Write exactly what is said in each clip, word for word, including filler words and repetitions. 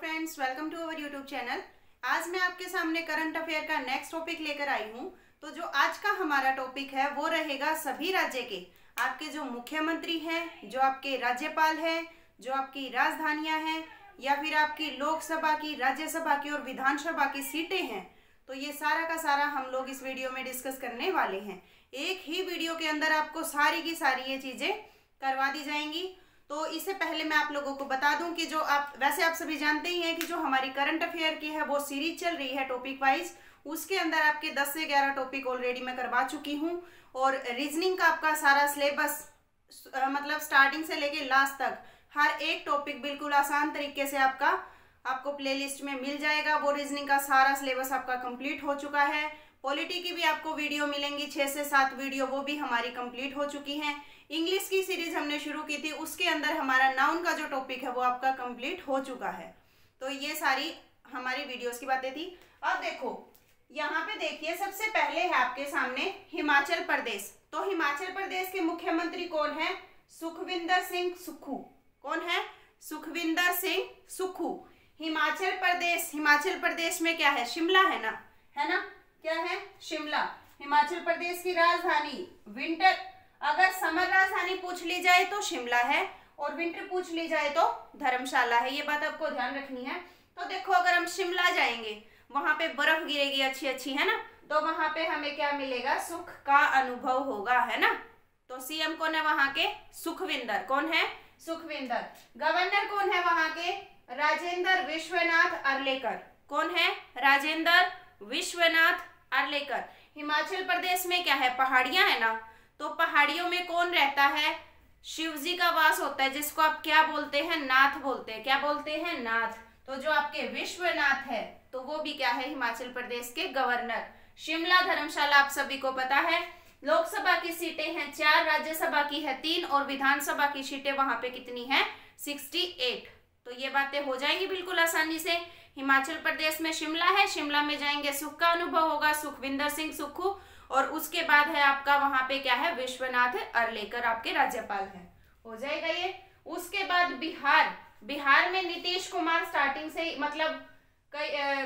Friends, welcome to our YouTube channel. आज मैं आपके सामने करंट अफेयर का नेक्स्ट टॉपिक लेकर आई हूँ। तो जो आज का हमारा टॉपिक है वो रहेगा सभी राज्य के आपके जो मुख्यमंत्री हैं, जो आपके राज्यपाल हैं, जो आपकी राजधानियां हैं या फिर आपकी लोकसभा की, राज्यसभा की और विधानसभा की सीटें हैं। तो ये सारा का सारा हम लोग इस वीडियो में डिस्कस करने वाले हैं। एक ही वीडियो के अंदर आपको सारी की सारी ये चीजें करवा दी जाएंगी। तो इससे पहले मैं आप लोगों को बता दूं कि जो आप वैसे आप सभी जानते ही हैं कि जो हमारी करंट अफेयर की है वो सीरीज चल रही है टॉपिक वाइज। उसके अंदर आपके दस से ग्यारह टॉपिक ऑलरेडी मैं करवा चुकी हूं और रीजनिंग का आपका सारा सिलेबस मतलब स्टार्टिंग से लेके लास्ट तक हर एक टॉपिक बिल्कुल आसान तरीके से आपका आपको प्लेलिस्ट में मिल जाएगा। वो रीजनिंग का सारा सिलेबस आपका कंप्लीट हो चुका है। पॉलिटी की भी आपको वीडियो मिलेंगी, छः से सात वीडियो वो भी हमारी कंप्लीट हो चुकी हैं। इंग्लिश की सीरीज हमने शुरू की थी, उसके अंदर हमारा नाउन का जो टॉपिक है वो आपका कंप्लीट हो चुका है। तो ये सारी हमारी वीडियोस की बातें थी। अब देखो यहाँ पे देखिए, सबसे पहले है आपके सामने हिमाचल प्रदेश। तो हिमाचल प्रदेश के मुख्यमंत्री कौन है? सुखविंदर सिंह सुक्खू। कौन है? सुखविंदर सिंह सुक्खू। हिमाचल प्रदेश, हिमाचल प्रदेश में क्या है? शिमला है ना, है ना? क्या है? शिमला। हिमाचल प्रदेश की राजधानी विंटर, अगर समर राजधानी पूछ ली जाए तो शिमला है और विंटर पूछ ली जाए तो धर्मशाला है। ये बात आपको ध्यान रखनी है। तो देखो, अगर हम शिमला जाएंगे, वहां पे बर्फ गिरेगी अच्छी अच्छी, है ना? तो वहां पे हमें क्या मिलेगा? सुख का अनुभव होगा, है ना? तो सीएम कौन है वहां के? सुखविंदर। कौन है? सुखविंदर। गवर्नर कौन है वहां के? राजेंद्र विश्वनाथ अर्लेकर। कौन है? राजेंद्र विश्वनाथ अर्लेकर। हिमाचल प्रदेश में क्या है? पहाड़ियां है ना, तो पहाड़ियों में कौन रहता है? शिव जी का वास होता है, जिसको आप क्या बोलते हैं? नाथ बोलते हैं। क्या बोलते हैं? नाथ। तो जो आपके विश्वनाथ है तो वो भी क्या है? हिमाचल प्रदेश के गवर्नर। शिमला, धर्मशाला आप सभी को पता है। लोकसभा की सीटें हैं चार, राज्यसभा की है तीन और विधानसभा की सीटें वहां पे कितनी है? Sixty eight. तो ये बातें हो जाएंगी बिल्कुल आसानी से। हिमाचल प्रदेश में शिमला है, शिमला में जाएंगे सुख का अनुभव होगा, सुखविंदर सिंह सुक्खू। और उसके बाद है आपका वहां पे क्या है? विश्वनाथ अर्लेकर आपके राज्यपाल है। हो जाएगा ये। उसके बाद बिहार, बिहार में नीतीश कुमार स्टार्टिंग से मतलब कई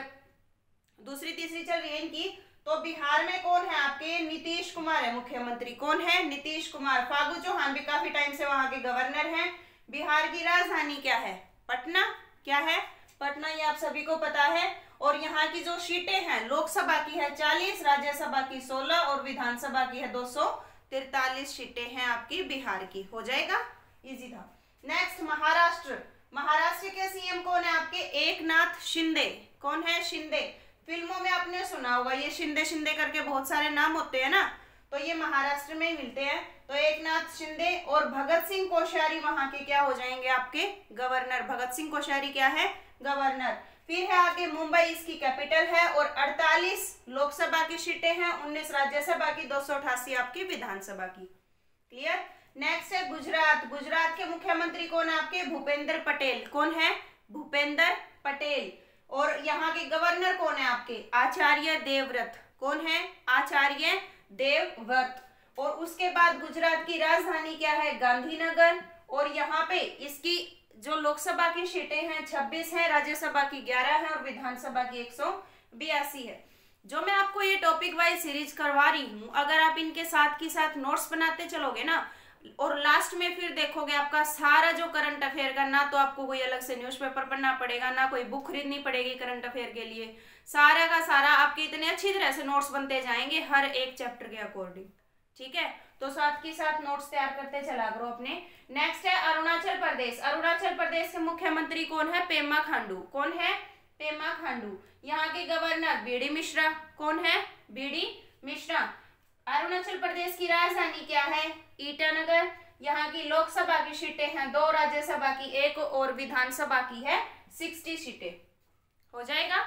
दूसरी तीसरी चल रही है इनकी। तो बिहार में कौन है आपके? नीतीश कुमार है मुख्यमंत्री। कौन है? नीतीश कुमार। फागू चौहान भी काफी टाइम से वहां के गवर्नर हैं। बिहार की राजधानी क्या है? पटना। क्या है? पटना, ये आप सभी को पता है। और यहाँ की जो सीटें हैं, लोकसभा की है चालीस, राज्यसभा की सोलह और विधानसभा की है दो सौ तिरतालीस सीटें हैं आपकी बिहार की। हो जाएगा, इजी था। नेक्स्ट महाराष्ट्र। महाराष्ट्र के सीएम कौन है आपके? एकनाथ शिंदे। कौन है? शिंदे। फिल्मों में आपने सुना होगा ये शिंदे शिंदे करके बहुत सारे नाम होते हैं ना, तो ये महाराष्ट्र में ही मिलते हैं। तो एकनाथ शिंदे और भगत सिंह कोश्यारी वहां के क्या हो जाएंगे? आपके गवर्नर। भगत सिंह कोश्यारी क्या है? गवर्नर। फिर है आगे मुंबई, इसकी कैपिटल है और अड़तालीस लोकसभा की सीटें हैं, उन्नीस राज्यसभा की, दो सौ अठासी आपकी विधानसभा की। क्लियर? नेक्स्ट है गुजरात। गुजरात के मुख्यमंत्री कौन है आपके? भूपेंद्र पटेल। कौन है? भूपेंद्र पटेल। और यहाँ के गवर्नर कौन है आपके? आचार्य देवव्रत। कौन है? आचार्य देवव्रत। और उसके बाद गुजरात की राजधानी क्या है? गांधीनगर। और यहाँ पे इसकी जो लोकसभा की सीटें हैं छब्बीस है, राज्यसभा की ग्यारह है और विधानसभा की एक सौ बयासी है। जो मैं आपको ये टॉपिक वाइज सीरीज करवा रही हूँ, अगर आप इनके साथ की साथ नोट्स बनाते चलोगे ना और लास्ट में फिर देखोगे आपका सारा जो करंट अफेयर का, ना तो आपको कोई अलग से न्यूज़पेपर पढ़ना पड़ेगा, ना कोई बुक खरीदनी पड़ेगी करंट अफेयर के लिए। सारा का सारा आपके इतने अच्छी तरह से नोट्स बनते जाएंगे हर एक चैप्टर के अकॉर्डिंग। ठीक है, तो साथ के साथ नोट्स तैयार करते चला करो अपने। नेक्स्ट है अरुणाचल प्रदेश। अरुणाचल प्रदेश के मुख्यमंत्री कौन है? पेमा खांडू। कौन है? पेमा खांडू। यहाँ के गवर्नर बीडी मिश्रा। कौन है? बीडी मिश्रा। अरुणाचल प्रदेश की राजधानी क्या है? ईटानगर। यहाँ की लोकसभा की सीटें हैं दो, राज्यसभा की एक और विधानसभा की है सिक्सटी सीटें। हो जाएगा।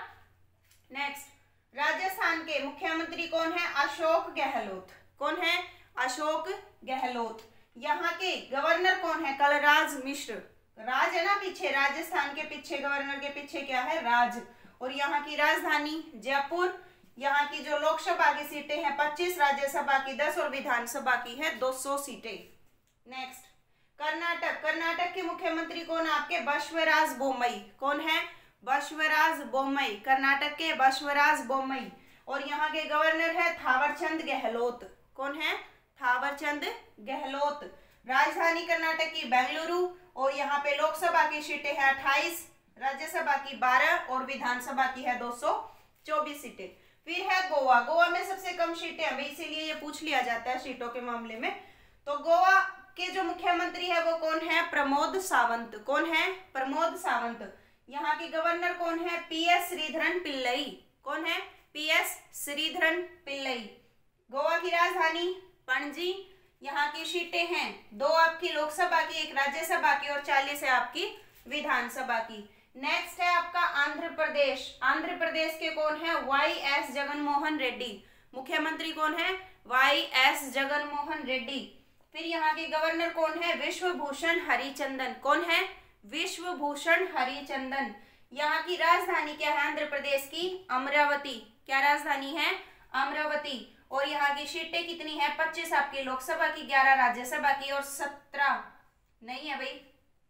नेक्स्ट राजस्थान के मुख्यमंत्री कौन है? अशोक गहलोत। कौन है? अशोक गहलोत। यहाँ के गवर्नर कौन है? कलराज मिश्र। राज है ना पीछे, राजस्थान के पीछे गवर्नर के पीछे क्या है? राज। और यहाँ की राजधानी जयपुर। यहाँ की जो लोकसभा की सीटें हैं पच्चीस, राज्यसभा की दस और विधानसभा की है दो सौ सीटें। नेक्स्ट कर्नाटक। कर्नाटक के मुख्यमंत्री कौन है आपके? बसवराज बोम्मई। कौन है? बसवराज बोम्मई, कर्नाटक के बसवराज बोम्मई। और यहाँ के गवर्नर है थावरचंद गहलोत। कौन है? थावरचंद गहलोत। राजधानी कर्नाटक की बेंगलुरु। और यहाँ पे लोकसभा की सीटें हैं अट्ठाईस, राज्यसभा की बारह और विधानसभा की है दो सौ चौबीस सीटें। फिर है गोवा। गोवा में सबसे कम सीटें हैं, इसीलिए ये पूछ लिया जाता है सीटों के मामले में। तो गोवा के जो मुख्यमंत्री है वो कौन है? प्रमोद सावंत। कौन है? प्रमोद सावंत। यहाँ के गवर्नर कौन है? P S Sreedharan Pillai. कौन है? P S Sreedharan Pillai. गोवा की राजधानी पणजी। यहाँ की सीटें हैं दो आपकी लोकसभा की, एक राज्यसभा की और चालीस है आपकी विधानसभा की। नेक्स्ट है आपका आंध्र प्रदेश। आंध्र प्रदेश के कौन है? Y S Jaganmohan Reddy. मुख्यमंत्री कौन है? Y S Jaganmohan Reddy. फिर यहाँ के गवर्नर कौन है? विश्वभूषण हरिचंदन। कौन है? विश्वभूषण हरिचंदन। यहाँ की राजधानी क्या है आंध्र प्रदेश की? अमरावती। क्या राजधानी है? अमरावती। और यहाँ की सीटें कितनी है? पच्चीस आपकी लोकसभा की, ग्यारह राज्यसभा की और सत्रह नहीं है भाई,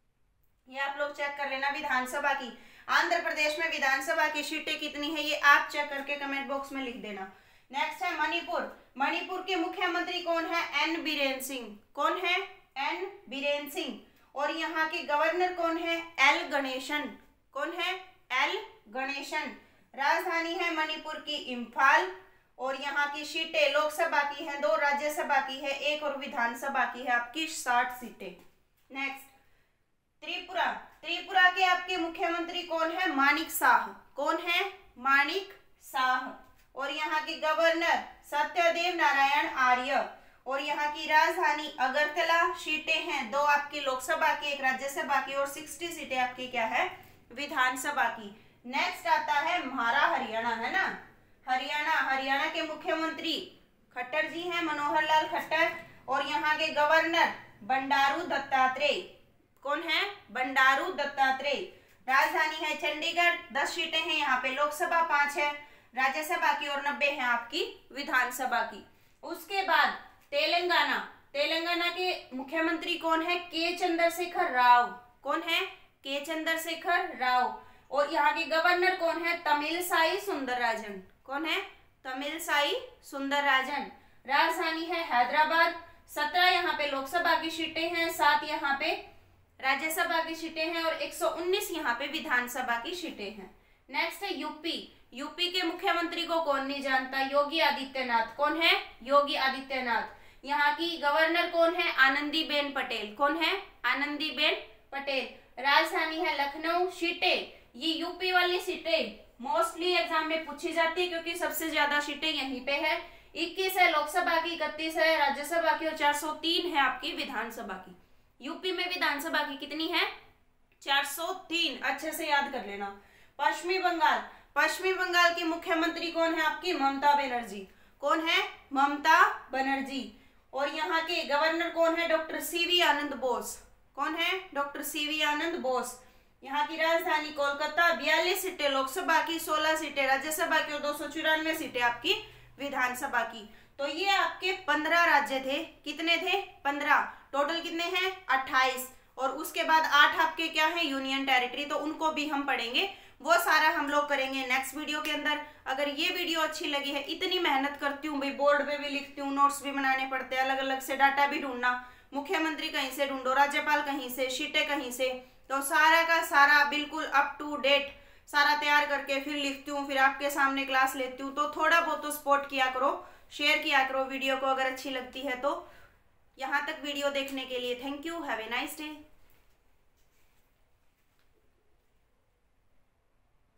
ये आप लोग चेक कर लेना विधानसभा की। आंध्र प्रदेश में विधानसभा की सीटें कितनी है ये आप चेक करके कमेंट बॉक्स में लिख देना। नेक्स्ट है मणिपुर। मणिपुर के मुख्यमंत्री कौन है? एन बीरेन सिंह। कौन है? एन बीरेन सिंह। और यहाँ के गवर्नर कौन है? एल गणेशन। कौन है? एल गणेशन। राजधानी है मणिपुर की इम्फाल। और यहाँ की सीटें लोकसभा की है दो, राज्यसभा की है एक और विधानसभा की है आपकी साठ सीटें। नेक्स्ट त्रिपुरा। त्रिपुरा के आपके मुख्यमंत्री कौन है? मानिक शाह। कौन है? मानिक शाह। और यहाँ के गवर्नर सत्यदेव नारायण आर्य। और यहाँ की राजधानी अगरतला। सीटें हैं दो आपकी लोकसभा की, एक राज्यसभा की और साठ सीटें आपकी क्या है? विधानसभा की। नेक्स्ट आता है म्हारा हरियाणा, है ना? हरियाणा। हरियाणा के मुख्यमंत्री खट्टर जी हैं, मनोहर लाल खट्टर। और यहाँ के गवर्नर बंडारू दत्तात्रेय। कौन है? बंडारू दत्तात्रेय। राजधानी है चंडीगढ़। दस सीटें हैं यहाँ पे, लोकसभा पांच है, राज्यसभा की और नब्बे है आपकी विधानसभा की। उसके बाद तेलंगाना। तेलंगाना के मुख्यमंत्री कौन है? के चंद्रशेखर राव। कौन है? के चंद्रशेखर राव। और यहाँ के गवर्नर कौन है? तमिलसाई सुंदरराजन। कौन है? तमिलसाई सुंदरराजन। राजधानी है हैदराबाद। सत्रह यहाँ पे लोकसभा की सीटें हैं, सात यहाँ पे राज्यसभा की सीटें हैं और एक सौ उन्नीस यहाँ पे विधानसभा की सीटें हैं। नेक्स्ट है यूपी। यूपी के मुख्यमंत्री को कौन नहीं जानता? योगी आदित्यनाथ। कौन है? योगी आदित्यनाथ। यहाँ की गवर्नर कौन है? आनंदीबेन पटेल। कौन है? आनंदीबेन पटेल। राजधानी है लखनऊ। सीटें ये यूपी वाली सीटें मोस्टली एग्जाम में पूछी जाती है क्योंकि सबसे ज्यादा सीटें यहीं पे है। इक्कीस है लोकसभा की, इकतीस है राज्यसभा की और चार सौ तीन है आपकी विधानसभा की। यूपी में विधानसभा की कितनी है? चार सौ तीन। अच्छे से याद कर लेना। पश्चिमी बंगाल। पश्चिमी बंगाल की मुख्यमंत्री कौन है आपकी? ममता बनर्जी। कौन है? ममता बनर्जी। और यहाँ के गवर्नर कौन है? Doctor C V Anand Bose. कौन है? Doctor C V Anand Bose. यहाँ की राजधानी कोलकाता। बयालीस सीटें लोकसभा की, सोलह सीटें राज्यसभा की और दो सौ चौरानवे सीटें आपकी विधानसभा की। तो ये आपके पंद्रह राज्य थे। कितने थे? पंद्रह। टोटल कितने हैं? अट्ठाईस। और उसके बाद आठ आपके क्या है? Union territory. तो उनको भी हम पढ़ेंगे, वो सारा हम लोग करेंगे नेक्स्ट वीडियो के अंदर। अगर ये वीडियो अच्छी लगी है, इतनी मेहनत करती हूँ भाई, बोर्ड पे भी लिखती हूँ, नोट्स भी बनाने पड़ते हैं, अलग अलग से डाटा भी ढूंढना, मुख्यमंत्री कहीं से ढूंढो, राज्यपाल कहीं से, सीटें कहीं से, तो सारा का सारा बिल्कुल अप टू डेट सारा तैयार करके फिर लिखती हूँ, फिर आपके सामने क्लास लेती हूँ। तो थोड़ा बहुत तो सपोर्ट किया करो, शेयर किया करो वीडियो को अगर अच्छी लगती है तो। यहाँ तक वीडियो देखने के लिए thank you. Have a nice day.